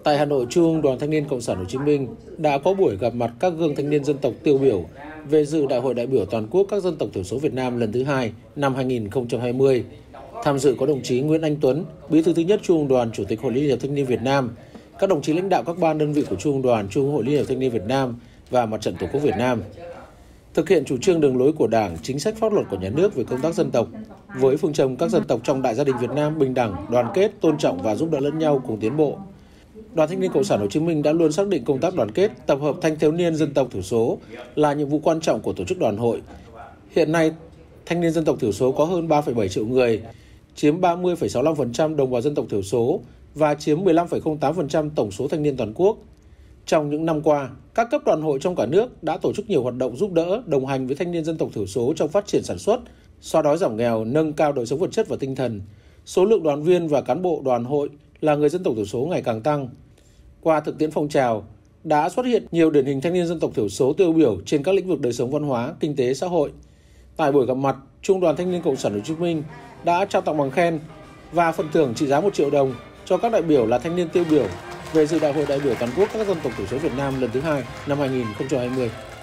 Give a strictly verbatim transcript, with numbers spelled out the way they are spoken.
Tại Hà Nội, Trung ương Đoàn Thanh niên Cộng sản Hồ Chí Minh đã có buổi gặp mặt các gương thanh niên dân tộc tiêu biểu về dự Đại hội đại biểu toàn quốc các dân tộc thiểu số Việt Nam lần thứ hai năm hai nghìn không trăm hai mươi. Tham dự có đồng chí Nguyễn Anh Tuấn, Bí thư thứ nhất Trung ương Đoàn, Chủ tịch Hội Liên hiệp Thanh niên Việt Nam, các đồng chí lãnh đạo các ban đơn vị của Trung ương Đoàn, Trung ương Hội Liên hiệp Thanh niên Việt Nam và Mặt trận Tổ quốc Việt Nam. Thực hiện chủ trương đường lối của Đảng, chính sách pháp luật của nhà nước về công tác dân tộc, với phương châm các dân tộc trong đại gia đình Việt Nam bình đẳng, đoàn kết, tôn trọng và giúp đỡ lẫn nhau cùng tiến bộ. Đoàn Thanh niên Cộng sản Hồ Chí Minh đã luôn xác định công tác đoàn kết, tập hợp thanh thiếu niên dân tộc thiểu số là nhiệm vụ quan trọng của tổ chức đoàn hội. Hiện nay, thanh niên dân tộc thiểu số có hơn ba phẩy bảy triệu người, chiếm ba mươi phẩy sáu mươi lăm phần trăm đồng bào dân tộc thiểu số và chiếm mười lăm phẩy không tám phần trăm tổng số thanh niên toàn quốc. Trong những năm qua, các cấp đoàn hội trong cả nước đã tổ chức nhiều hoạt động giúp đỡ, đồng hành với thanh niên dân tộc thiểu số trong phát triển sản xuất, xóa đói giảm nghèo, nâng cao đời sống vật chất và tinh thần. Số lượng đoàn viên và cán bộ đoàn hội là người dân tộc thiểu số ngày càng tăng. Qua thực tiễn phong trào, đã xuất hiện nhiều điển hình thanh niên dân tộc thiểu số tiêu biểu trên các lĩnh vực đời sống văn hóa, kinh tế, xã hội. Tại buổi gặp mặt, Trung đoàn Thanh niên Cộng sản Hồ Chí Minh đã trao tặng bằng khen và phần thưởng trị giá một triệu đồng cho các đại biểu là thanh niên tiêu biểu về dự Đại hội đại biểu toàn quốc các dân tộc thiểu số Việt Nam lần thứ hai năm hai nghìn không trăm hai mươi.